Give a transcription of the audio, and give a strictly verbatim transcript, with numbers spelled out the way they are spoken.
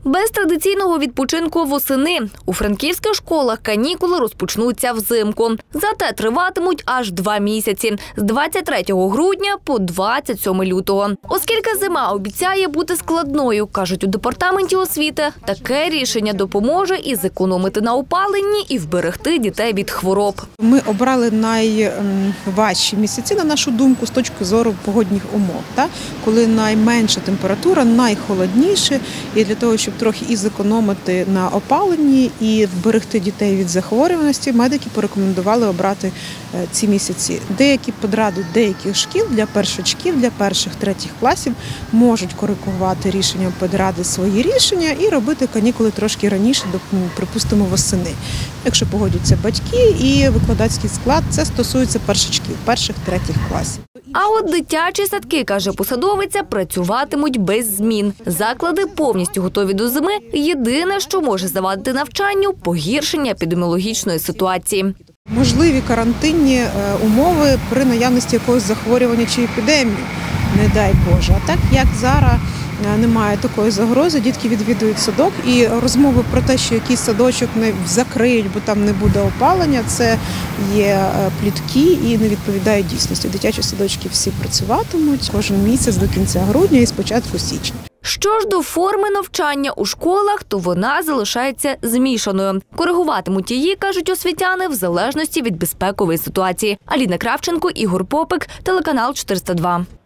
Без традиційного відпочинку восени. У франківських школах канікули розпочнуться взимку. Зате триватимуть аж два місяці – з двадцять третього грудня по двадцять сьоме лютого. Оскільки зима обіцяє бути складною, кажуть у департаменті освіти, таке рішення допоможе і зекономити на опаленні, і вберегти дітей від хвороб. Ми обрали найважчі місяці, на нашу думку, з точки зору погодних умов, так? Коли найменша температура, найхолодніше, і для того, щоб трохи і зекономити на опаленні і вберегти дітей від захворюваності, медики порекомендували обрати ці місяці. Деякі педради деяких шкіл для першачків, для перших-третіх класів можуть коригувати рішенням педради свої рішення і робити канікули трошки раніше, припустимо, восени. Якщо погодяться батьки і викладацький склад, це стосується першачків, перших-третіх класів. А от дитячі садки, каже посадовиця, працюватимуть без змін. Заклади повністю готові до зими. Єдине, що може завадити навчанню – погіршення епідеміологічної ситуації. Можливі карантинні умови при наявності якогось захворювання чи епідемії, не дай Боже. А так, як зараз немає такої загрози, дітки відвідують садок, і розмови про те, що якийсь садочок не закриють, бо там не буде опалення, це є плітки і не відповідають дійсності. Дитячі садочки всі працюватимуть кожен місяць до кінця грудня і з початку січня. Що ж до форми навчання у школах, то вона залишається змішаною. Коригуватимуть її, кажуть освітяни, в залежності від безпекової ситуації. Аліна Кравченко, Ігор Попик, телеканал чотириста два.